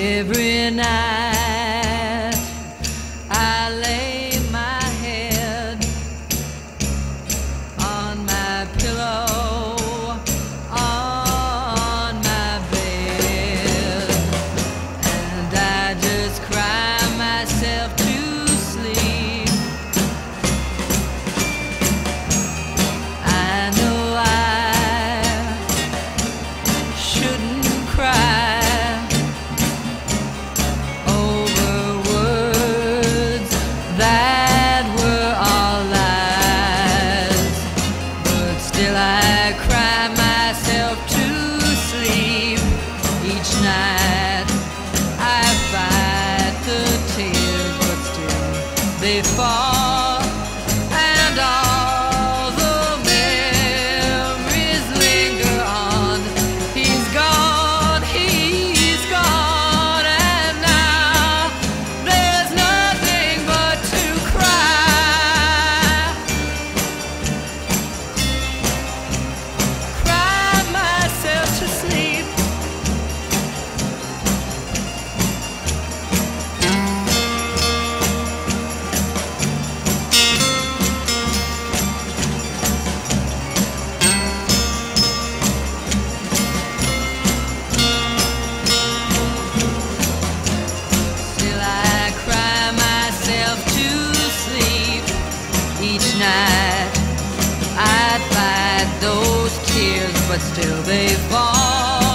Every night I lay my head on my pillow, on my bed, and I just cry myself to sleep. I know I shouldn't cry that were all lies, but still I cry myself to sleep. Each night I fight the tears, but still they fall, and all the memories linger on. He's gone, he's gone, and now there's nothing but to cry myself to sleep. Still I cry myself to sleep. Each night I fight those tears, but still they fall.